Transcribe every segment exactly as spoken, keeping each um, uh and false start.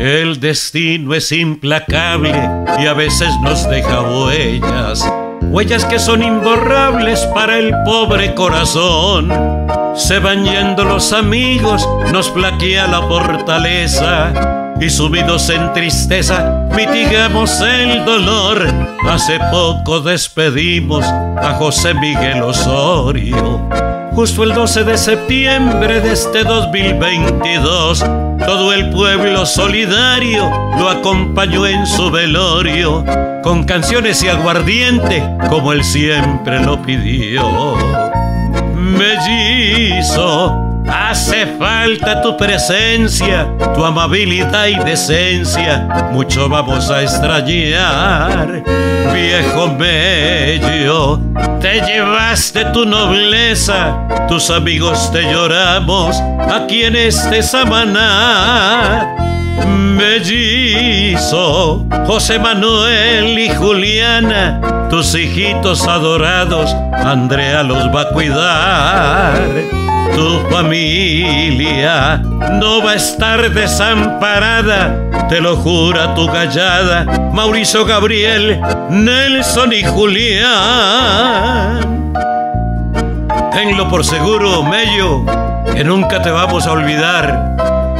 El destino es implacable y a veces nos deja huellas, huellas que son imborrables para el pobre corazón. Se van yendo los amigos, nos flaquea la fortaleza y sumidos en tristeza mitigamos el dolor. Hace poco despedimos a José Miguel Osorio, justo el doce de septiembre de este dos mil veintidós. Todo el pueblo solidario lo acompañó en su velorio, con canciones y aguardiente como él siempre lo pidió. Mellizo, hace falta tu presencia, tu amabilidad y decencia, mucho vamos a extrañar. Viejo Mello, te llevaste tu nobleza, tus amigos te lloramos aquí en este Samaná. Mellizo, José Manuel y Juliana, tus hijitos adorados, Andrea los va a cuidar. Tu familia no va a estar desamparada, te lo jura tu callada, Mauricio, Gabriel, Nelson y Julián. Tenlo por seguro, Mello, que nunca te vamos a olvidar.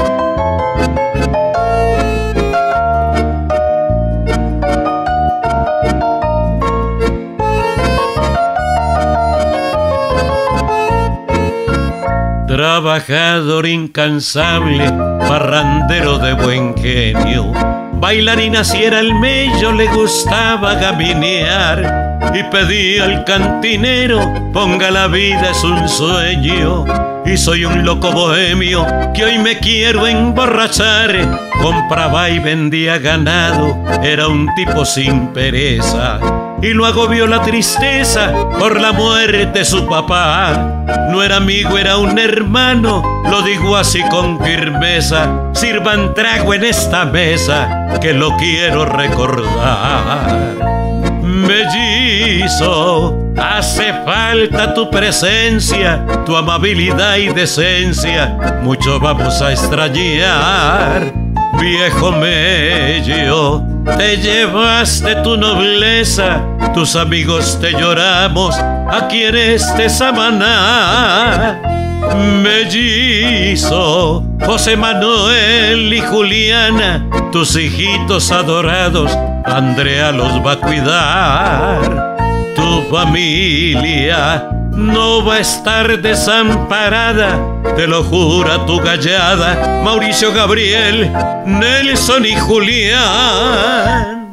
Trabajador incansable, parrandero de buen genio, bailarín así era el Mello, le gustaba gaminear y pedía al cantinero, ponga la vida es un sueño. Y soy un loco bohemio que hoy me quiero emborrachar. Compraba y vendía ganado, era un tipo sin pereza, y lo agobió la tristeza por la muerte de su papá. No era amigo, era un hermano, lo digo así con firmeza. Sirvan trago en esta mesa, que lo quiero recordar. Mellizo, hace falta tu presencia, tu amabilidad y decencia, mucho vamos a extrañar. Viejo Mello, te llevaste tu nobleza, tus amigos te lloramos aquí en este Samaná. Mellizo, José Manuel y Juliana, tus hijitos adorados, Andrea los va a cuidar. Tu familia no va a estar desamparada, te lo jura tu callada, Mauricio, Gabriel, Nelson y Julián.